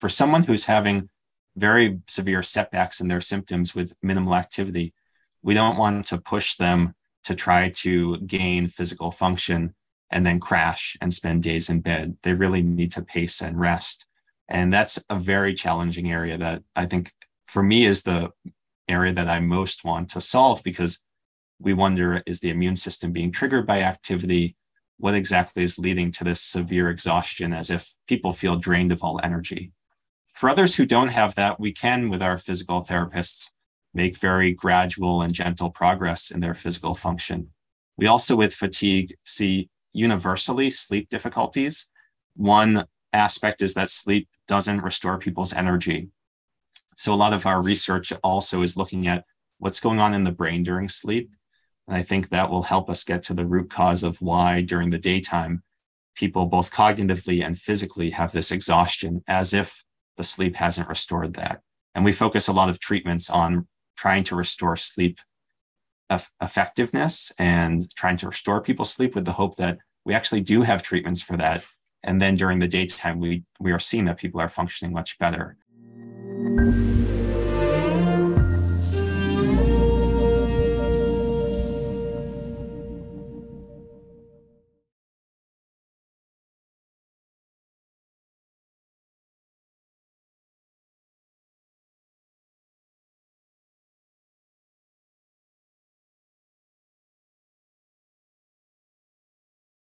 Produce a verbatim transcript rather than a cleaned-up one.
for someone who's having very severe setbacks in their symptoms with minimal activity, we don't want to push them to try to gain physical function and then crash and spend days in bed. They really need to pace and rest. And that's a very challenging area that I think for me is the area that I most want to solve, because we wonder, is the immune system being triggered by activity? What exactly is leading to this severe exhaustion, as if people feel drained of all energy? For others who don't have that, we can, with our physical therapists, make very gradual and gentle progress in their physical function. We also, with fatigue, see universally sleep difficulties. One aspect is that sleep doesn't restore people's energy. So a lot of our research also is looking at what's going on in the brain during sleep. And I think that will help us get to the root cause of why during the daytime, people both cognitively and physically have this exhaustion, as if the sleep hasn't restored that. And we focus a lot of treatments on trying to restore sleep effectiveness and trying to restore people's sleep, with the hope that we actually do have treatments for that. And then during the daytime, we, we are seeing that people are functioning much better.